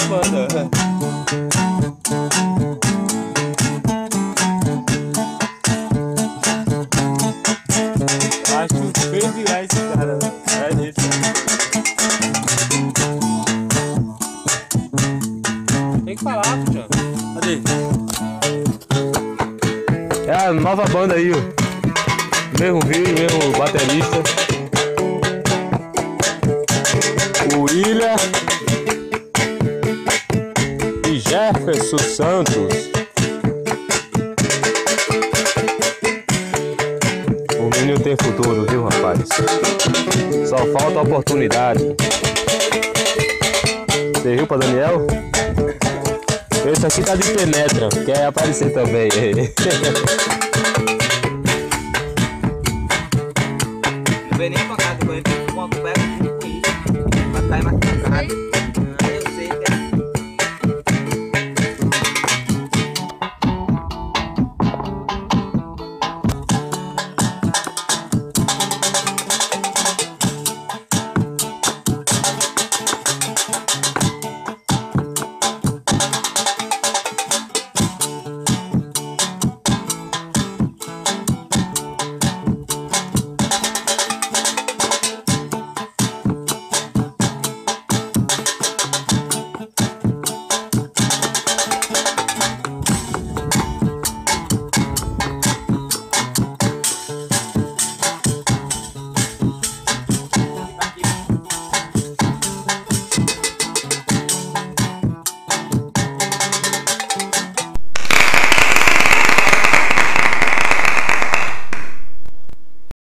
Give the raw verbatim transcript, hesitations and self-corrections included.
banda. Acho que fez virar esse cara, é desse. Tem que falar, Puxão. Cadê? É a nova banda aí, ó. Mesmo vídeo, mesmo baterista. O William e Jefferson Santos. O menino tem futuro, viu, rapaz? Só falta oportunidade. Você viu pra Daniel? Esse aqui tá de penetra, quer aparecer também. Não vem nem pra casa, eu vou coberta com isso. Pra sair mais pra casa.